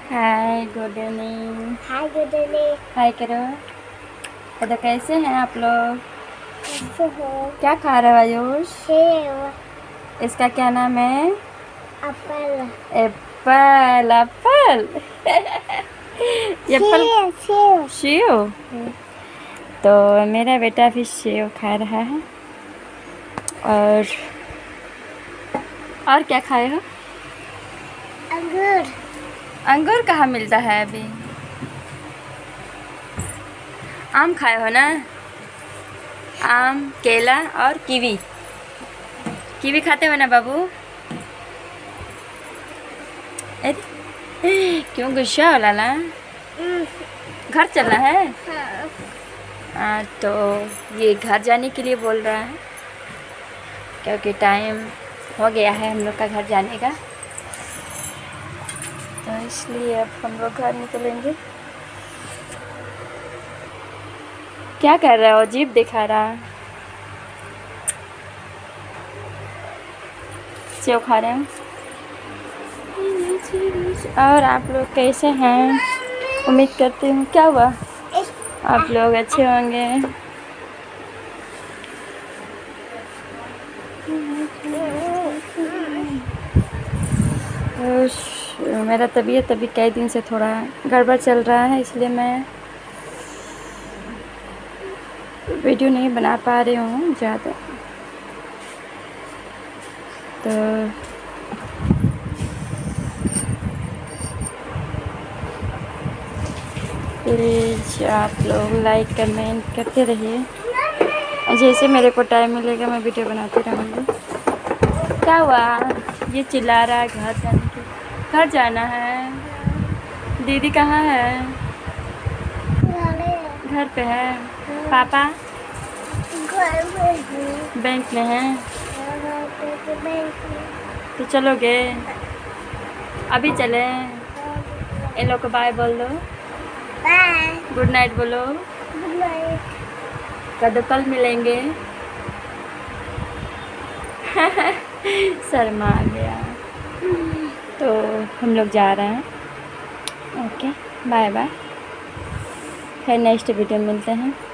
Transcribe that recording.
हाय good evening. Hi good evening. Hi करो। तो कैसे हैं आप लोग? कैसे हो? क्या खा रहे हो आयुष? सेब। इसका क्या नाम है? एप्पल। एप्पल। एप्पल। ये एप्पल सेब सेब। सेव। तो मेरा बेटा भी सेव खा रहा है। और क्या खाए हो? अंगूर। अंगूर कहाँ मिलता है अभी? आम खाए हो ना? आम, केला और कीवी। कीवी खाते हो ना बाबू? अरे क्यों गुस्सा हो लाला? घर चलना है? तो ये घर जाने के लिए बोल रहा है क्योंकि टाइम हो गया है हम लोग का घर जाने का, तो इसलिए अब हम लोग घर निकलेंगे। क्या कर रहा हो? जीभ दिखा रहा। सेव खा रहे हैं। और आप लोग कैसे हैं? उम्मीद करती हूँ। क्या हुआ? आप लोग अच्छे होंगे। मेरा तबीयत अभी कई दिन से थोड़ा गड़बड़ चल रहा है, इसलिए मैं वीडियो नहीं बना पा रही हूँ ज़्यादा। तो प्लीज़ आप लोग लाइक कमेंट करते रहिए। जैसे मेरे को टाइम मिलेगा मैं वीडियो बनाती रहूँगी। क्या हुआ? ये चिल्ला रहा है घर जाने के। घर जाना है। दीदी कहाँ है? घर पे है। पापा बैंक में है। तो चलोगे? अभी चले? इन लोग को बाय बोल दो। बाय। गुड नाइट बोलो। Good night. कल मिलेंगे। शर्मा आ गया। तो हम लोग जा रहे हैं। Okay bye bye. फिर नेक्स्ट वीडियो में मिलते हैं।